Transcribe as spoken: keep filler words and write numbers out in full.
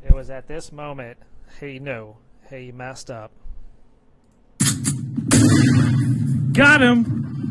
It was at this moment he knew he messed up. Got him!